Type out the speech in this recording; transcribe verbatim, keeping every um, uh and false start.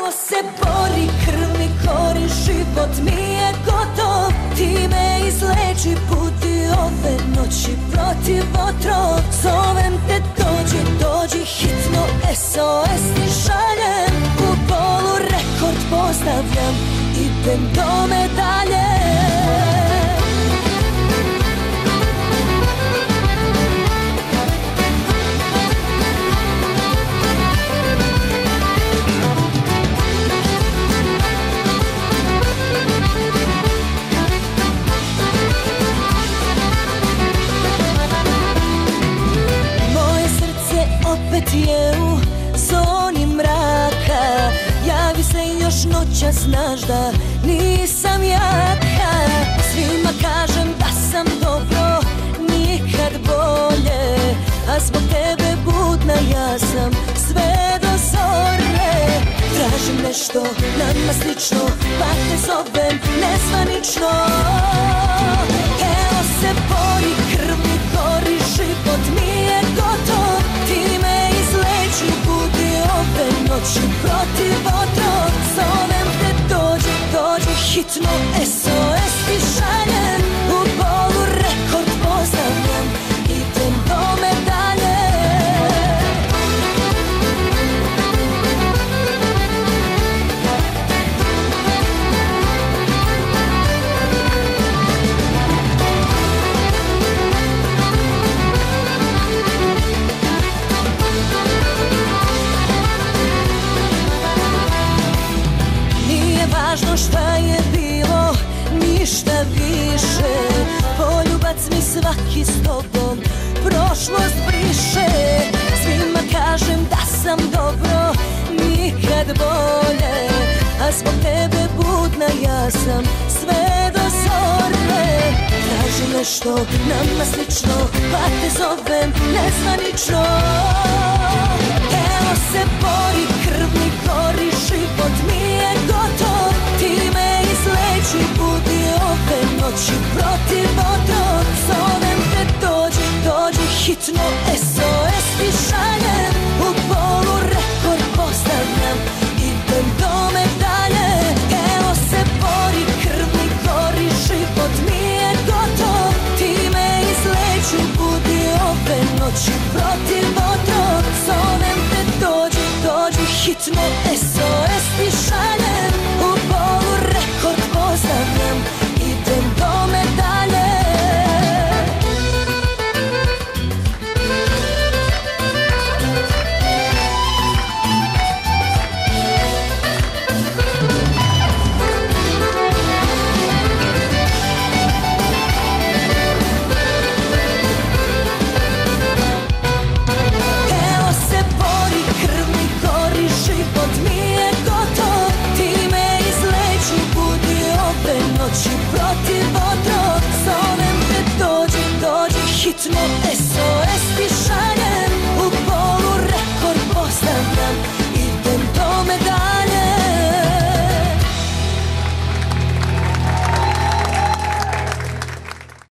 Evo se bori, krv mi kori, život mi je gotov. Ti me izleči, budi ove noći protiv otrov. Zovem te, dođi, dođi hitno, S O S ti šaljem. U bolu rekord postavljam, idem do medalje. Opet je u zoni mraka, javi se još noćas, znaš da nisam jaka. Svima kažem da sam dobro, nikad bolje, a zbog tebe budna ja sam sve do zore. Tražim nešto nama slično, pa te zovem nezvanično. Evo se bori, krv mi gori, život mi je gotov. Ti me izleči, budi ove noći protiv otrov. Zovem te, dođi, dođi hitno, S O S ti šaljem. U bolu rekord postavljam, idem do medalje. Važno šta je bilo, ništa više. Poljubac mi svaki s tobom prošlost briše. Svima kažem da sam dobro, nikad bolje, a zbog tebe budna ja sam sve do zore. Tražim nešto nama slično, pa te zovem nezvanično. Evo se bori, krv mi gori, život mi je gotov. Ti me izleči, budi ove noći protiv otrov. Zovem te, dođi, dođi hitno, S O S ti šaljem. U bolu rekord postavljam, idem do medalje. Evo se bori, krv mi gori, život mi je gotov. Ti me izleči, budi ove noći protiv otrov. Zovem te, dođi, dođi hitno, S O S ti šaljem.